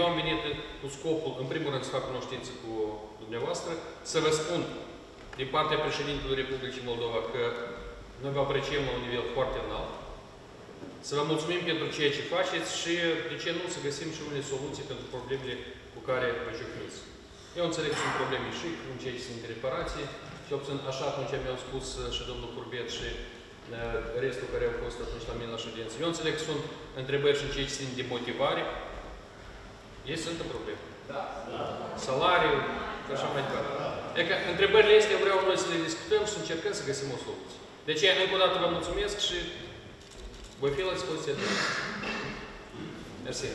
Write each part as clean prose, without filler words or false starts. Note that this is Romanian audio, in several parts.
eu am venit cu scopul, în primul rând, să fac cunoștință cu dumneavoastră, să vă spun din partea președintelui Republicii Moldova că noi vă apreciem la un nivel foarte înalt, să vă mulțumim pentru ceea ce faceți și, de ce nu, să găsim și unele soluții pentru problemele cu care vă ciocniți. Eu înțeleg că sunt probleme și în ceea ce sunt reparații, și așa atunci mi-au spus și domnul Curbet și restul care au fost atunci la mine la ședință. Eu înțeleg că sunt întrebări și în ceea ce sunt de motivare. Ei sunt în probleme. Salariul și așa mai departe. Adică întrebările astea vreau noi să le discutăm și să încercăm să găsim o soluție. Deci, încă o dată vă mulțumesc și voi fi la dispoziția de voi. Mersi.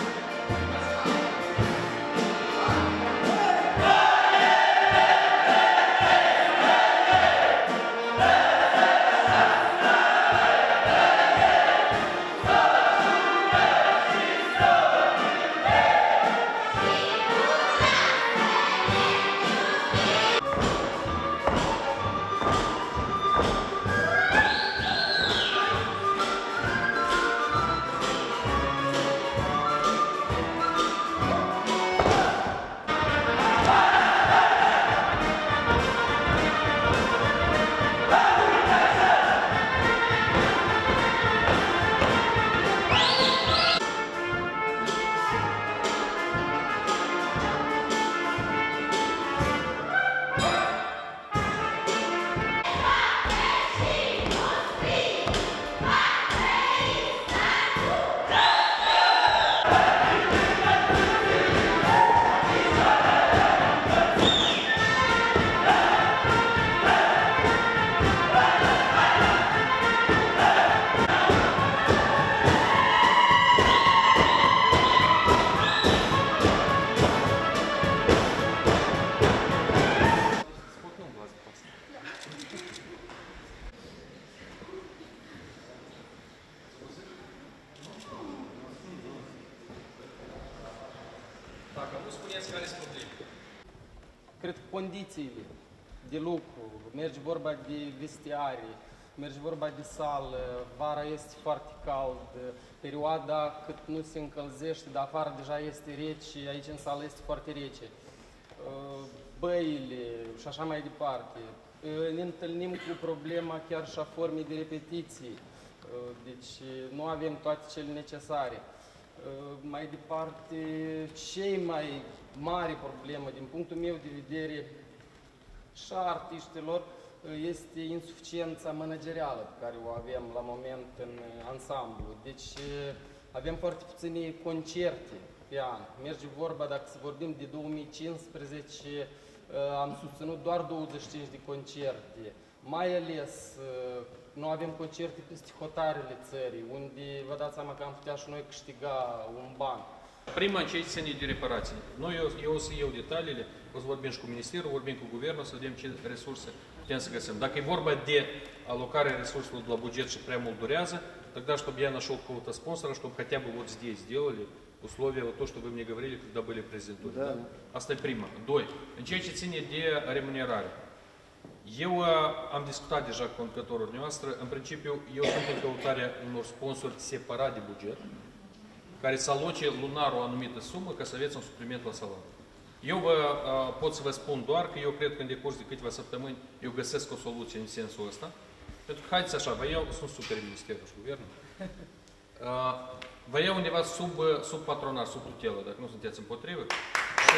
Cred că condițiile de lucru, merge vorba de vestiarii, merge vorba de sală, vara este foarte cald, perioada cât nu se încălzește, dar afară deja este rece și aici în sală este foarte rece. Băile și așa mai departe. Ne întâlnim cu problema chiar și a formei de repetiții, deci nu avem toate cele necesare. Mai departe, cei mai mari problemă, din punctul meu de vedere, și a artiștilor, este insuficiența managerială pe care o avem la moment în ansamblu. Deci avem foarte puține concerte pe an. Merge vorba, dacă să vorbim de 2015, am susținut doar 25 de concerte. Mai ales nu avem concerte peste hotarele țării, unde vă dați seama că am putea și noi câștiga un ban. Prima, în ceea ce ține de reparații. Noi, eu o să iau detaliile, o să vorbim și cu Ministerul, vorbim cu Guvernul, să vedem ce resurse putem să găsim. Dacă e vorba de alocarea resurselor de la buget și prea mult durează, тогда, чтобы я нашел какого-то спонсора, чтобы хотя бы вот здесь сделали условия, вот то, что вы мне говорили, когда были в президентуре. Да. Asta e prima. Doi, în ceea ce ține de remunerare. Eu am discutat deja cu conducătorul noastră, în principiu, eu sunt în căutarea unor sponsori separat de buget, care să aloce lunar o anumită sumă ca să aveți un supliment la salariu. Eu pot să vă spun doar că eu cred că în decurs de câteva săptămâni eu găsesc o soluție în sensul ăsta. Pentru că, haideți așa, vă iau, sunt super ministerul și guvernul, vă iau undeva sub patronat, sub tutelă, dacă nu sunteți împotrivă. Și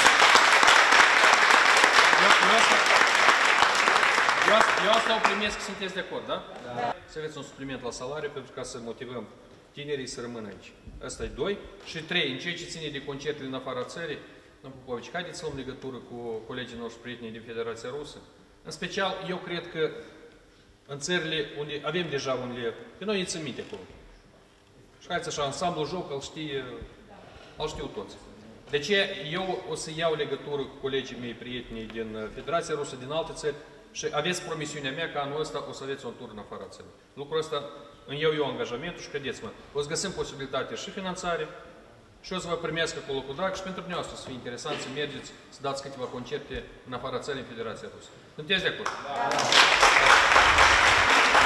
eu asta o primesc, sunteți de acord, da? Da. Să aveți un supliment la salariu pentru ca să motivăm tinerii să rămână aici. Asta e 2. Și 3. În ceea ce ține de concertele în afara țării, domnul Popovici, haideți să luăm legătură cu colegii noștri prieteni din Federația Rusă. În special, eu cred că în țările unde avem deja unele, pe noi îi țin minte acolo. Și haideți așa, ansamblul joc, îl știu toți. De ce eu o să iau legătură cu colegii mei prieteni din Federația Rusă, din alte țări, și aveți promisiunea mea că anul ăsta o să aveți un tur în afara țării. Lucrul ăsta îmi iau eu angajamentul și credeți-mă, o să găsim posibilitate și finanțare și o să vă primesc acolo cu drag și pentru dumneavoastră să fie interesant să mergeți, să dați câteva concerte în afara țării în Federația Rusă. Sunteți de acord? Da.